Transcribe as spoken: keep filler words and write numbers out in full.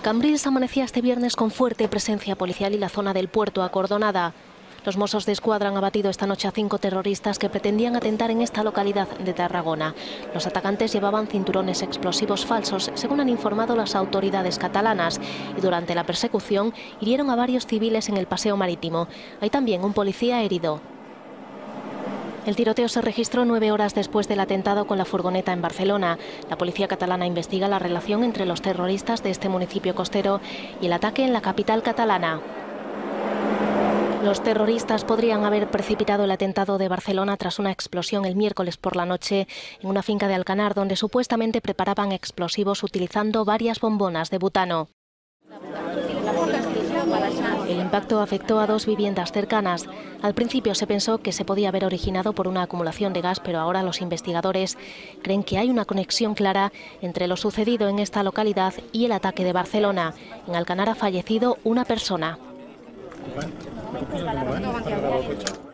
Cambrils amanecía este viernes con fuerte presencia policial y la zona del puerto acordonada. Los Mossos de Escuadra han abatido esta noche a cinco terroristas que pretendían atentar en esta localidad de Tarragona. Los atacantes llevaban cinturones explosivos falsos, según han informado las autoridades catalanas, y durante la persecución hirieron a varios civiles en el paseo marítimo. Hay también un policía herido. El tiroteo se registró nueve horas después del atentado con la furgoneta en Barcelona. La policía catalana investiga la relación entre los terroristas de este municipio costero y el ataque en la capital catalana. Los terroristas podrían haber precipitado el atentado de Barcelona tras una explosión el miércoles por la noche en una finca de Alcanar, donde supuestamente preparaban explosivos utilizando varias bombonas de butano. El impacto afectó a dos viviendas cercanas. Al principio se pensó que se podía haber originado por una acumulación de gas, pero ahora los investigadores creen que hay una conexión clara entre lo sucedido en esta localidad y el ataque de Barcelona. En Alcanar ha fallecido una persona.